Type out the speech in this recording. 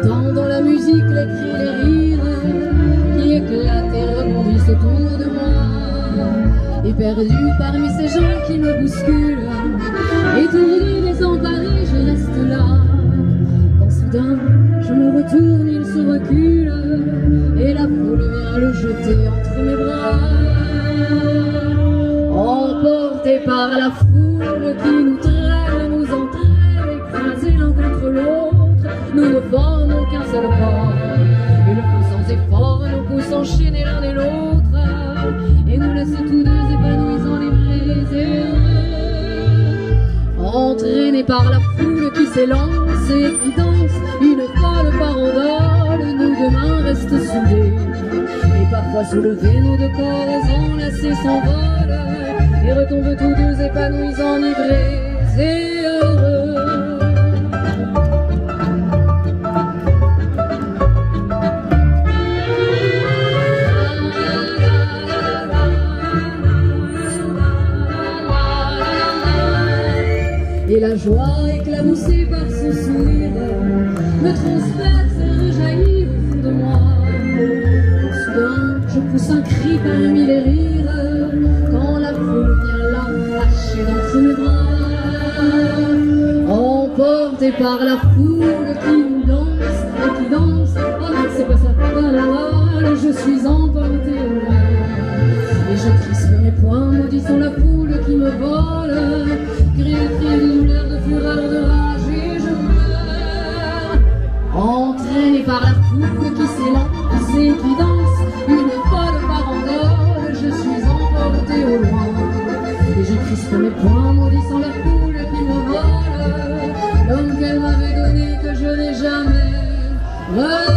J'entends la musique, les cris, les rires qui éclatent et rebondissent autour de moi. Éperdu parmi ces gens qui me bousculent, étourdi, désemparé, je reste là. Quand soudain je me retourne, il se recule et la foule vient le jeter entre mes bras. Emporté par la foule qui nous traîne, nous entraîne, écrasés l'un contre l'autre, nous ne formons qu'un seul corps. Et le feu sans effort nous pousse enchaîner l'un et l'autre et nous laisse tous deux épanouis, enivrés et heureux. Entraînés par la foule qui s'élance et qui danse une folle farandole, nos deux mains restent soudées et parfois soulevés, nos deux corps enlacés s'envolent et retombent tous deux épanouis, enivrés et heureux. Et la joie éclaboussée par son sourire me transperce et rejaillit au fond de moi. Soudain, je pousse un cri parmi les rires quand la foule vient l'arracher d'entre mes bras. Emporté par la foule qui nous danse et qui danse, oh non, c'est pas ça, oh là là, je suis emporté au loin. Et je crispe mes poings, maudissant la foule qui me vole, crie de douleur, de fureur, de rage, et je pleure. Entraîné par la foule qui s'élance et qui danse une folle farandole, je suis emporté au loin. Et je crispe mes poings, maudissant la foule qui me vole, l'homme qu'elle m'avait donné que je n'ai jamais